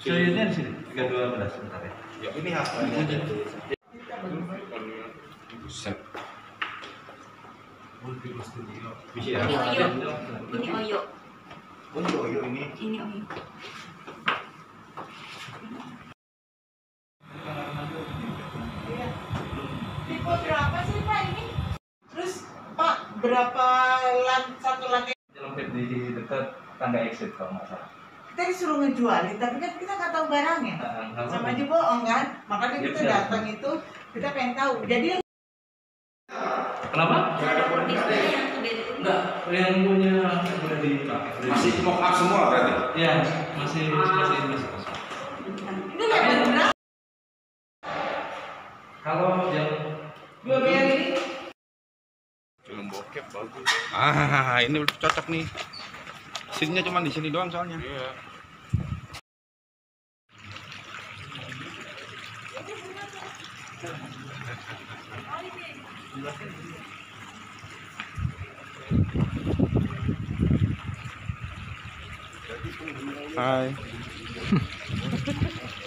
Show-nya di sini 312 sebentar ya. Ya ini hasilnya itu. Buset. Bisa ya. Ini Oyo. Ini Oyo. Untuk Oyo ini. Ini Oyo. Tipe berapa sih Pak ini? Terus Pak berapa satu lantai? Nyelempit di dekat tangga exit kalau nggak salah. Kita disuruh ngejualin, tapi kan kita nggak tahu barangnya. Sama aja bohong kan? Makanya kita datang itu kita pengen tahu. Jadi Kenapa? Enggak, yang punya udah dipakai. Masih mock up semua berarti? Ya, masih kosong. ini lebar berapa? Kalau yang Dua bayar ini? Film bokep bagus. Ah, ini cocok nih. Scene-nya cuma di sini doang soalnya. Iya. Hai.